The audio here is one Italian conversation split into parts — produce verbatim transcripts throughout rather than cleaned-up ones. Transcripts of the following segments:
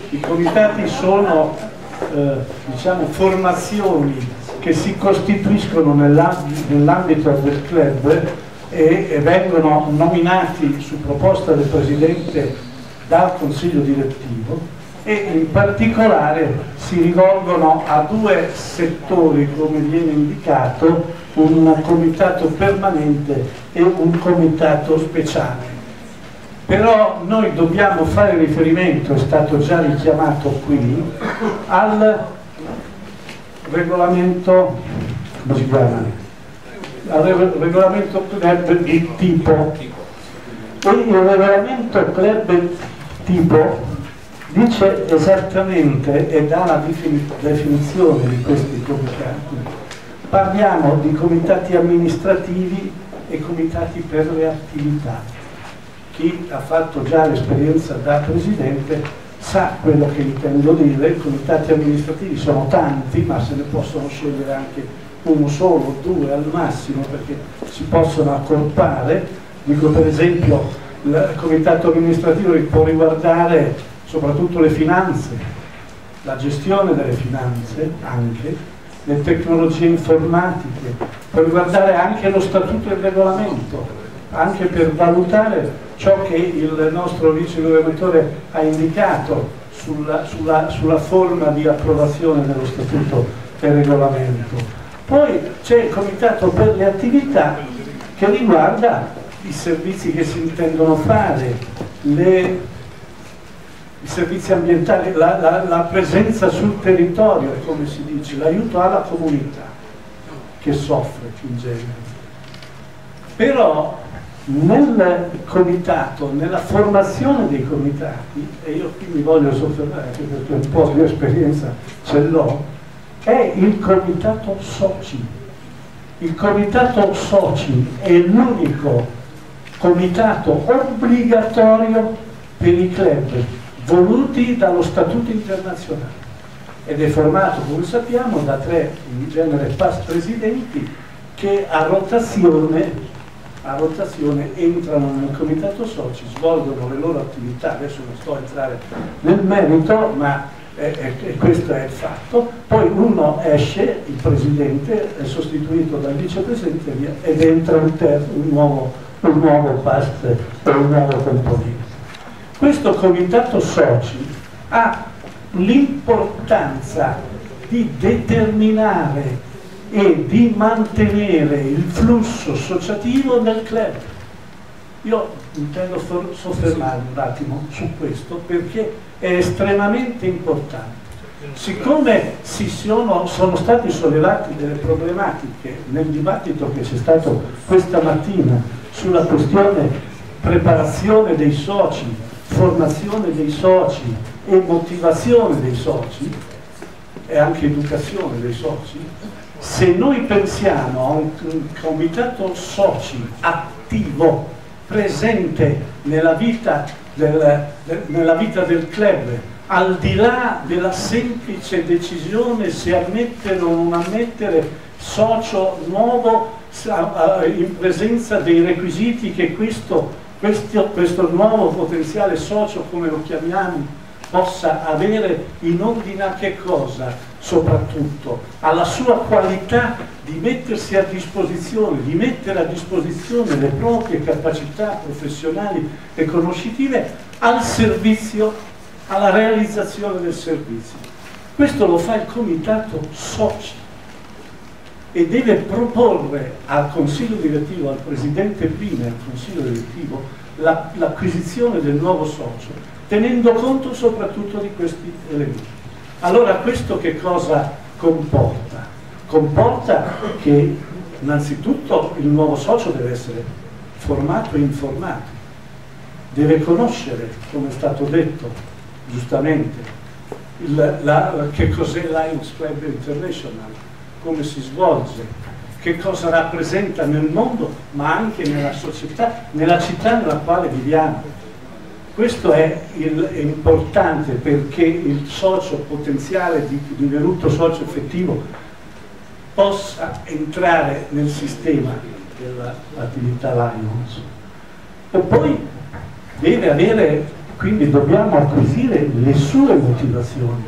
I comitati sono eh, diciamo, formazioni che si costituiscono nell'ambito del club e, e vengono nominati su proposta del Presidente dal Consiglio direttivo, e in particolare si rivolgono a due settori, come viene indicato, un comitato permanente e un comitato speciale. Però noi dobbiamo fare riferimento, è stato già richiamato qui, al regolamento, come si chiama? Al regolamento club di tipo. E il regolamento club tipo dice esattamente e dà la definizione di questi comitati. Parliamo di comitati amministrativi e comitati per le attività. Chi ha fatto già l'esperienza da presidente sa quello che intendo dire. I comitati amministrativi sono tanti, ma se ne possono scegliere anche uno solo, due al massimo, perché si possono accorpare. Dico, per esempio, il comitato amministrativo può riguardare soprattutto le finanze, la gestione delle finanze, anche le tecnologie informatiche, può riguardare anche lo statuto e il regolamento, anche per valutare ciò che il nostro vice governatore ha indicato sulla, sulla, sulla forma di approvazione dello statuto e regolamento. Poi c'è il comitato per le attività, che riguarda i servizi che si intendono fare, le i servizi ambientali, la, la, la presenza sul territorio, come si dice, l'aiuto alla comunità che soffre in genere. Però nel comitato, nella formazione dei comitati, e io qui mi voglio soffermare anche perché un po' di esperienza ce l'ho, è il comitato soci. Il comitato soci è l'unico comitato obbligatorio per i club voluti dallo Statuto internazionale ed è formato, come sappiamo, da tre in genere past presidenti che a rotazione, a rotazione entrano nel comitato soci, svolgono le loro attività. Adesso non sto a entrare nel merito, ma eh, eh, questo è il fatto. Poi uno esce, il presidente è sostituito dal vicepresidente ed entra un, terzo, un nuovo, un nuovo past e un nuovo componente. Questo comitato soci ha l'importanza di determinare e di mantenere il flusso associativo nel club. Io intendo soffermarmi un attimo su questo perché è estremamente importante. Siccome si sono, sono stati sollevati delle problematiche nel dibattito che c'è stato questa mattina sulla questione preparazione dei soci, formazione dei soci e motivazione dei soci e anche educazione dei soci, se noi pensiamo a un comitato soci attivo, presente nella vita del, nella vita del club, al di là della semplice decisione se ammettere o non ammettere socio nuovo in presenza dei requisiti che questo Questo, questo nuovo potenziale socio, come lo chiamiamo, possa avere in ordine a che cosa? Soprattutto alla sua qualità di mettersi a disposizione, di mettere a disposizione le proprie capacità professionali e conoscitive al servizio, alla realizzazione del servizio. Questo lo fa il comitato soci e deve proporre al Consiglio direttivo, al Presidente prima e al Consiglio direttivo, l'acquisizione la, del nuovo socio, tenendo conto soprattutto di questi elementi. Allora questo che cosa comporta? Comporta che innanzitutto il nuovo socio deve essere formato e informato, deve conoscere, come è stato detto giustamente, il, la, che cos'è Lions Club International, come si svolge, che cosa rappresenta nel mondo, ma anche nella società, nella città nella quale viviamo. Questo è, il, è importante perché il socio potenziale, divenuto socio effettivo, possa entrare nel sistema dell'attività Lions. E poi deve avere quindi dobbiamo acquisire le sue motivazioni.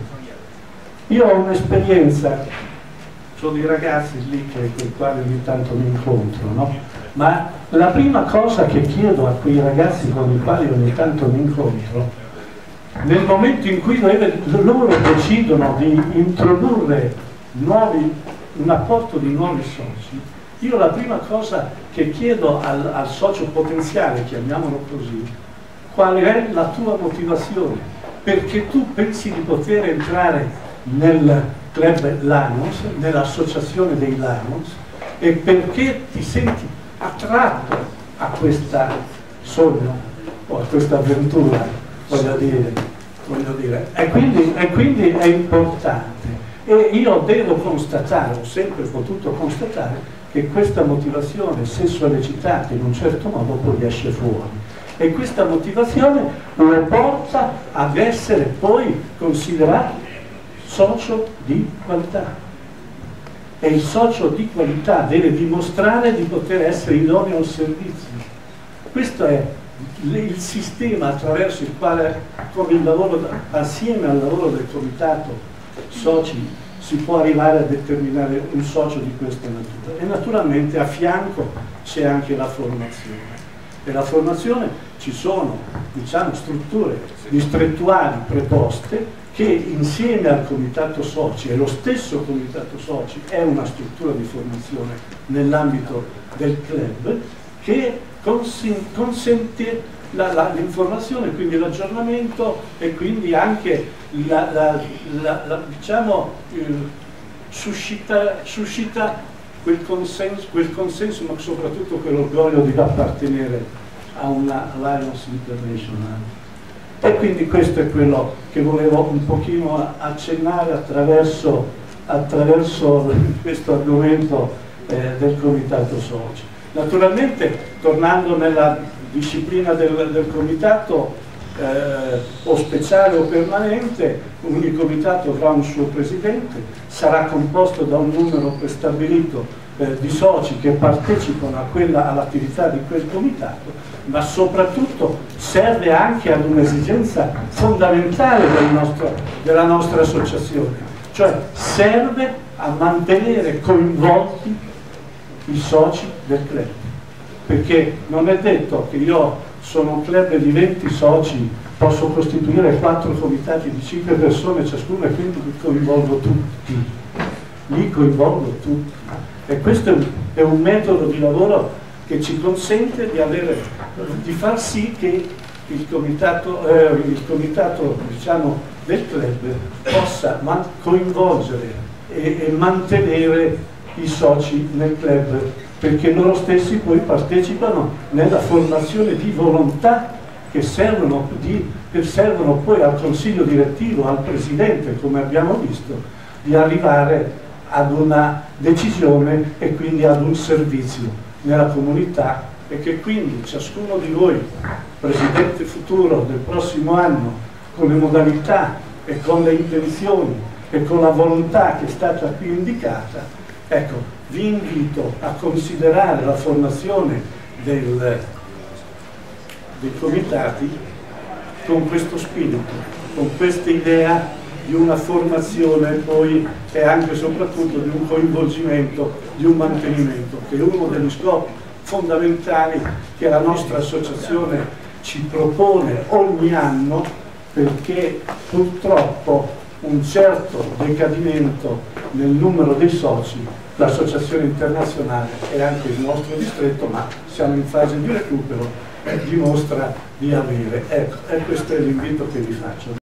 Io ho un'esperienza, sono dei ragazzi lì che, con i quali ogni tanto mi incontro, no? Ma la prima cosa che chiedo a quei ragazzi con i quali ogni tanto mi incontro, nel momento in cui loro decidono di introdurre nuovi, un apporto di nuovi soci, io la prima cosa che chiedo al, al socio potenziale, chiamiamolo così, qual è la tua motivazione? Perché tu pensi di poter entrare nel club Lions, nell'associazione dei Lions, e perché ti senti attratto a questa sogno o a questa avventura, voglio dire, voglio dire. E, quindi, e quindi è importante. E io devo constatare, ho sempre potuto constatare, che questa motivazione, se sollecitata in un certo modo, poi esce fuori. E questa motivazione lo porta ad essere poi considerato socio di qualità. E il socio di qualità deve dimostrare di poter essere idoneo al servizio. Questo è il sistema attraverso il quale, come il lavoro, assieme al lavoro del comitato soci, si può arrivare a determinare un socio di questa natura. E naturalmente a fianco c'è anche la formazione. E la formazione ci sono, diciamo, strutture distrettuali preposte che insieme al comitato soci, e lo stesso comitato soci è una struttura di formazione nell'ambito del club, che consente l'informazione, quindi l'aggiornamento e quindi anche la, la, la, la, diciamo, eh, suscita, suscita quel consenso, quel consenso, ma soprattutto quell'orgoglio di appartenere a una Lions International. E quindi questo è quello che volevo un pochino accennare attraverso, attraverso questo argomento eh, del comitato soci. Naturalmente, tornando nella disciplina del, del comitato, eh, o speciale o permanente, ogni comitato avrà un suo presidente, sarà composto da un numero prestabilito eh, di soci che partecipano a quella, all'attività di quel comitato, ma soprattutto serve anche ad un'esigenza fondamentale del nostro, della nostra associazione, cioè serve a mantenere coinvolti i soci del club, perché non è detto che io sono un club di venti soci, posso costituire quattro comitati di cinque persone ciascuno, e quindi li coinvolgo tutti, li coinvolgo tutti. E questo è un, è un metodo di lavoro che ci consente di, avere, di far sì che il comitato, eh, il comitato diciamo, del club possa coinvolgere e, e mantenere i soci nel club, perché loro stessi poi partecipano nella formazione di volontà che servono, di, che servono poi al consiglio direttivo, al presidente, come abbiamo visto, di arrivare ad una decisione e quindi ad un servizio nella comunità, e che quindi ciascuno di voi, presidente futuro del prossimo anno, con le modalità e con le intenzioni e con la volontà che è stata qui indicata, ecco, vi invito a considerare la formazione del, dei comitati con questo spirito, con questa idea di una formazione poi e anche e soprattutto di un coinvolgimento, di un mantenimento, che è uno degli scopi fondamentali che la nostra associazione ci propone ogni anno, perché purtroppo un certo decadimento nel numero dei soci l'associazione internazionale e anche il nostro distretto, ma siamo in fase di recupero, eh, dimostra di avere. Ecco, e questo è l'invito che vi faccio.